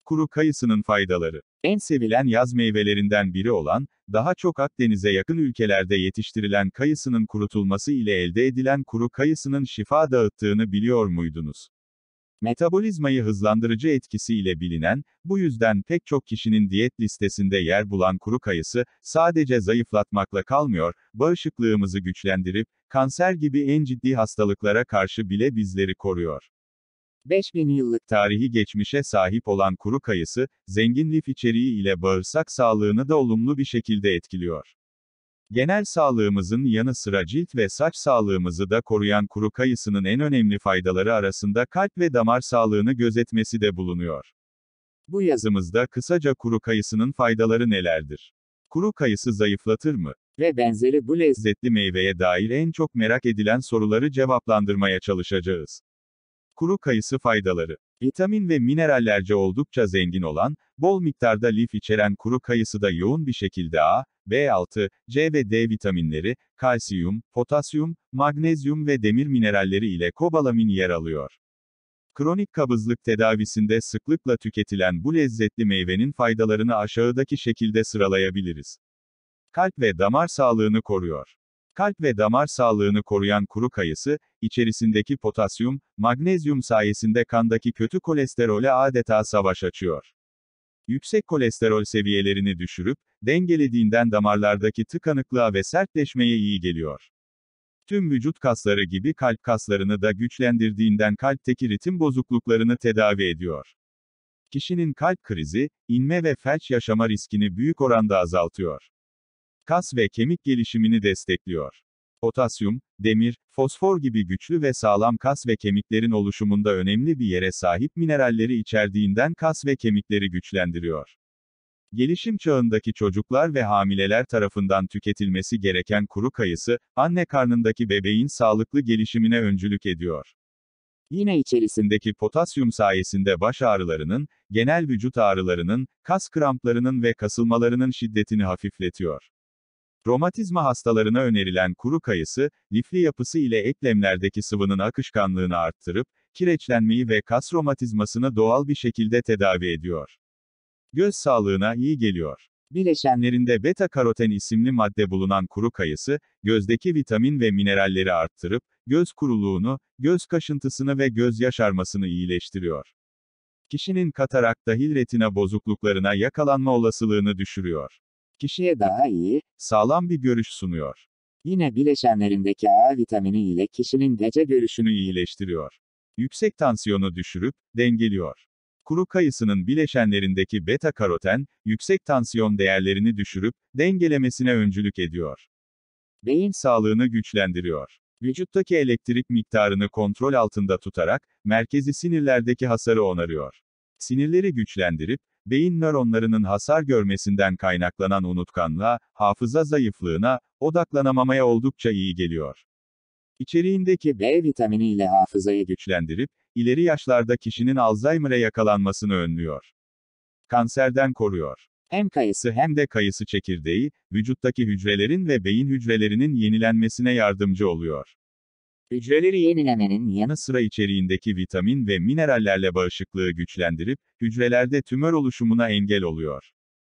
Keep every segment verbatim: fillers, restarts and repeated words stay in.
Kuru kayısının faydaları. En sevilen yaz meyvelerinden biri olan, daha çok Akdeniz'e yakın ülkelerde yetiştirilen kayısının kurutulması ile elde edilen kuru kayısının şifa dağıttığını biliyor muydunuz? Metabolizmayı hızlandırıcı etkisiyle bilinen, bu yüzden pek çok kişinin diyet listesinde yer bulan kuru kayısı, sadece zayıflatmakla kalmıyor, bağışıklığımızı güçlendirip, kanser gibi en ciddi hastalıklara karşı bile bizleri koruyor. beş bin yıllık tarihi geçmişe sahip olan kuru kayısı, zengin lif içeriği ile bağırsak sağlığını da olumlu bir şekilde etkiliyor. Genel sağlığımızın yanı sıra cilt ve saç sağlığımızı da koruyan kuru kayısının en önemli faydaları arasında kalp ve damar sağlığını gözetmesi de bulunuyor. Bu yazımızda kısaca kuru kayısının faydaları nelerdir? Kuru kayısı zayıflatır mı? Ve benzeri bu lezzetli meyveye dair en çok merak edilen soruları cevaplandırmaya çalışacağız. Kuru kayısı faydaları. Vitamin ve minerallerce oldukça zengin olan, bol miktarda lif içeren kuru kayısıda yoğun bir şekilde A, B altı, C ve D vitaminleri, kalsiyum, potasyum, magnezyum ve demir mineralleri ile kobalamin yer alıyor. Kronik kabızlık tedavisinde sıklıkla tüketilen bu lezzetli meyvenin faydalarını aşağıdaki şekilde sıralayabiliriz. Kalp ve damar sağlığını koruyor. Kalp ve damar sağlığını koruyan kuru kayısı, içerisindeki potasyum, magnezyum sayesinde kandaki kötü kolesterole adeta savaş açıyor. Yüksek kolesterol seviyelerini düşürüp, dengelediğinden damarlardaki tıkanıklığa ve sertleşmeye iyi geliyor. Tüm vücut kasları gibi kalp kaslarını da güçlendirdiğinden kalpteki ritim bozukluklarını tedavi ediyor. Kişinin kalp krizi, inme ve felç yaşama riskini büyük oranda azaltıyor. Kas ve kemik gelişimini destekliyor. Potasyum, demir, fosfor gibi güçlü ve sağlam kas ve kemiklerin oluşumunda önemli bir yere sahip mineralleri içerdiğinden kas ve kemikleri güçlendiriyor. Gelişim çağındaki çocuklar ve hamileler tarafından tüketilmesi gereken kuru kayısı, anne karnındaki bebeğin sağlıklı gelişimine öncülük ediyor. Yine içerisindeki potasyum sayesinde baş ağrılarının, genel vücut ağrılarının, kas kramplarının ve kasılmalarının şiddetini hafifletiyor. Romatizma hastalarına önerilen kuru kayısı, lifli yapısı ile eklemlerdeki sıvının akışkanlığını arttırıp, kireçlenmeyi ve kas romatizmasını doğal bir şekilde tedavi ediyor. Göz sağlığına iyi geliyor. Bileşenlerinde beta-karoten isimli madde bulunan kuru kayısı, gözdeki vitamin ve mineralleri arttırıp, göz kuruluğunu, göz kaşıntısını ve göz yaşarmasını iyileştiriyor. Kişinin katarak dahil retina bozukluklarına yakalanma olasılığını düşürüyor. Kişiye daha iyi, sağlam bir görüş sunuyor. Yine bileşenlerindeki A vitamini ile kişinin gece görüşünü iyileştiriyor. Yüksek tansiyonu düşürüp, dengeliyor. Kuru kayısının bileşenlerindeki beta-karoten, yüksek tansiyon değerlerini düşürüp, dengelemesine öncülük ediyor. Beyin sağlığını güçlendiriyor. Vücuttaki elektrik miktarını kontrol altında tutarak, merkezi sinirlerdeki hasarı onarıyor. Sinirleri güçlendirip, beyin nöronlarının hasar görmesinden kaynaklanan unutkanlığa, hafıza zayıflığına, odaklanamamaya oldukça iyi geliyor. İçeriğindeki B vitamini ile hafızayı güçlendirip, ileri yaşlarda kişinin Alzheimer'a yakalanmasını önlüyor. Kanserden koruyor. Hem kayısı hem de kayısı çekirdeği, vücuttaki hücrelerin ve beyin hücrelerinin yenilenmesine yardımcı oluyor. Hücreleri yenilemenin yanı sıra içeriğindeki vitamin ve minerallerle bağışıklığı güçlendirip, hücrelerde tümör oluşumuna engel oluyor.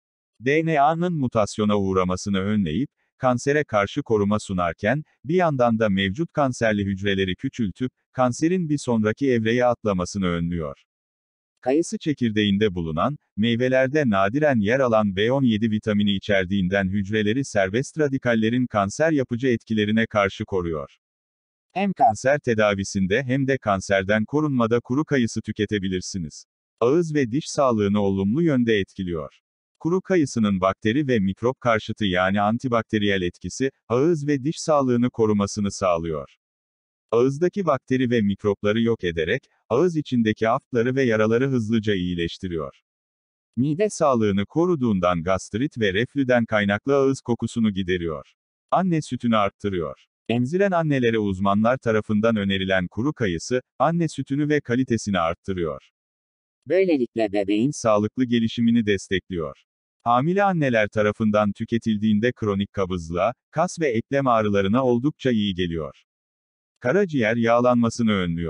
D N A'nın mutasyona uğramasını önleyip, kansere karşı koruma sunarken, bir yandan da mevcut kanserli hücreleri küçültüp, kanserin bir sonraki evreye atlamasını önlüyor. Kayısı çekirdeğinde bulunan, meyvelerde nadiren yer alan B on yedi vitamini içerdiğinden hücreleri serbest radikallerin kanser yapıcı etkilerine karşı koruyor. Hem kanser tedavisinde hem de kanserden korunmada kuru kayısı tüketebilirsiniz. Ağız ve diş sağlığını olumlu yönde etkiliyor. Kuru kayısının bakteri ve mikrop karşıtı yani antibakteriyel etkisi, ağız ve diş sağlığını korumasını sağlıyor. Ağızdaki bakteri ve mikropları yok ederek, ağız içindeki aftları ve yaraları hızlıca iyileştiriyor. Mide sağlığını koruduğundan gastrit ve reflüden kaynaklı ağız kokusunu gideriyor. Anne sütünü arttırıyor. Emziren annelere uzmanlar tarafından önerilen kuru kayısı, anne sütünü ve kalitesini arttırıyor. Böylelikle bebeğin sağlıklı gelişimini destekliyor. Hamile anneler tarafından tüketildiğinde kronik kabızlığa, kas ve eklem ağrılarına oldukça iyi geliyor. Karaciğer yağlanmasını önlüyor.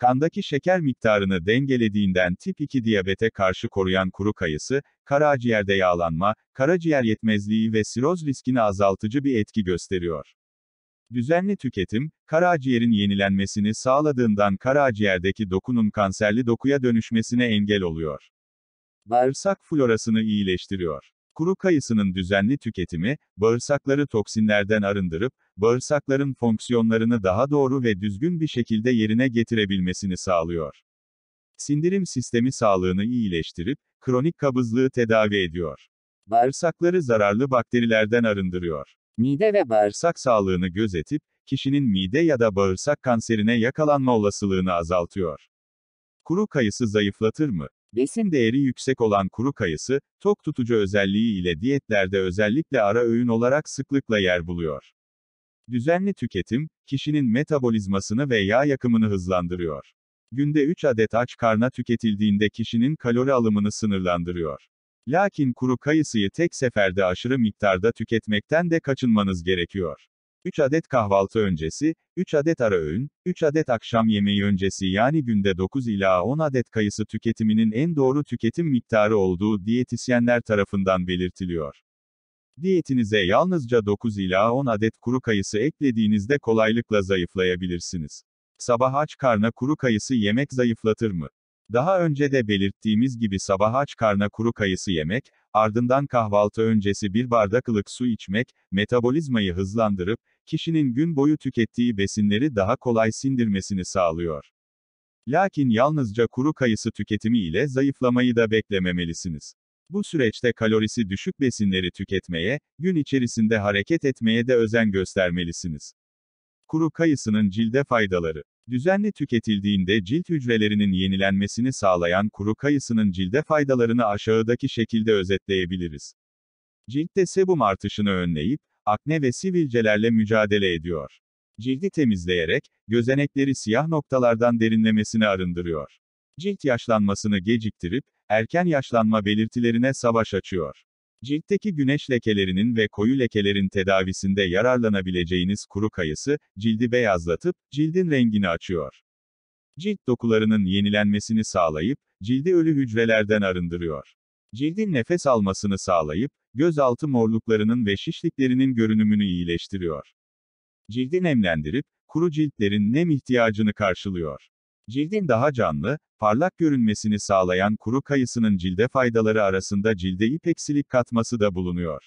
Kandaki şeker miktarını dengelediğinden tip iki diyabete karşı koruyan kuru kayısı, karaciğerde yağlanma, karaciğer yetmezliği ve siroz riskini azaltıcı bir etki gösteriyor. Düzenli tüketim, karaciğerin yenilenmesini sağladığından karaciğerdeki dokunun kanserli dokuya dönüşmesine engel oluyor. Bağırsak florasını iyileştiriyor. Kuru kayısının düzenli tüketimi, bağırsakları toksinlerden arındırıp, bağırsakların fonksiyonlarını daha doğru ve düzgün bir şekilde yerine getirebilmesini sağlıyor. Sindirim sistemi sağlığını iyileştirip, kronik kabızlığı tedavi ediyor. Bağırsakları zararlı bakterilerden arındırıyor. Mide ve bağırsak sağlığını gözetip, kişinin mide ya da bağırsak kanserine yakalanma olasılığını azaltıyor. Kuru kayısı zayıflatır mı? Besin değeri yüksek olan kuru kayısı, tok tutucu özelliği ile diyetlerde özellikle ara öğün olarak sıklıkla yer buluyor. Düzenli tüketim, kişinin metabolizmasını ve yağ yakımını hızlandırıyor. Günde üç adet aç karna tüketildiğinde kişinin kalori alımını sınırlandırıyor. Lakin kuru kayısıyı tek seferde aşırı miktarda tüketmekten de kaçınmanız gerekiyor. üç adet kahvaltı öncesi, üç adet ara öğün, üç adet akşam yemeği öncesi yani günde dokuz ila on adet kayısı tüketiminin en doğru tüketim miktarı olduğu diyetisyenler tarafından belirtiliyor. Diyetinize yalnızca dokuz ila on adet kuru kayısı eklediğinizde kolaylıkla zayıflayabilirsiniz. Sabah aç karna kuru kayısı yemek zayıflatır mı? Daha önce de belirttiğimiz gibi sabah aç karna kuru kayısı yemek, ardından kahvaltı öncesi bir bardak ılık su içmek, metabolizmayı hızlandırıp, kişinin gün boyu tükettiği besinleri daha kolay sindirmesini sağlıyor. Lakin yalnızca kuru kayısı tüketimi ile zayıflamayı da beklememelisiniz. Bu süreçte kalorisi düşük besinleri tüketmeye, gün içerisinde hareket etmeye de özen göstermelisiniz. Kuru kayısının cilde faydaları. Düzenli tüketildiğinde cilt hücrelerinin yenilenmesini sağlayan kuru kayısının cilde faydalarını aşağıdaki şekilde özetleyebiliriz. Ciltte sebum artışını önleyip, akne ve sivilcelerle mücadele ediyor. Cildi temizleyerek, gözenekleri siyah noktalardan derinlemesine arındırıyor. Cilt yaşlanmasını geciktirip, erken yaşlanma belirtilerine savaş açıyor. Ciltteki güneş lekelerinin ve koyu lekelerin tedavisinde yararlanabileceğiniz kuru kayısı, cildi beyazlatıp, cildin rengini açıyor. Cilt dokularının yenilenmesini sağlayıp, cildi ölü hücrelerden arındırıyor. Cildin nefes almasını sağlayıp, gözaltı morluklarının ve şişliklerinin görünümünü iyileştiriyor. Cildi nemlendirip, kuru ciltlerin nem ihtiyacını karşılıyor. Cildin daha canlı, parlak görünmesini sağlayan kuru kayısının cilde faydaları arasında cilde ipeksilik katması da bulunuyor.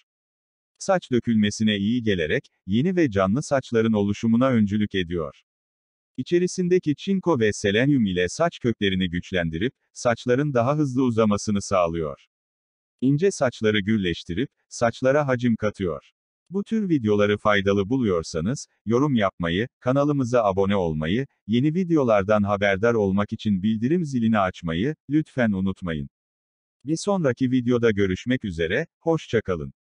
Saç dökülmesine iyi gelerek, yeni ve canlı saçların oluşumuna öncülük ediyor. İçerisindeki çinko ve selenyum ile saç köklerini güçlendirip, saçların daha hızlı uzamasını sağlıyor. İnce saçları gürleştirip, saçlara hacim katıyor. Bu tür videoları faydalı buluyorsanız, yorum yapmayı, kanalımıza abone olmayı, yeni videolardan haberdar olmak için bildirim zilini açmayı, lütfen unutmayın. Bir sonraki videoda görüşmek üzere, hoşça kalın.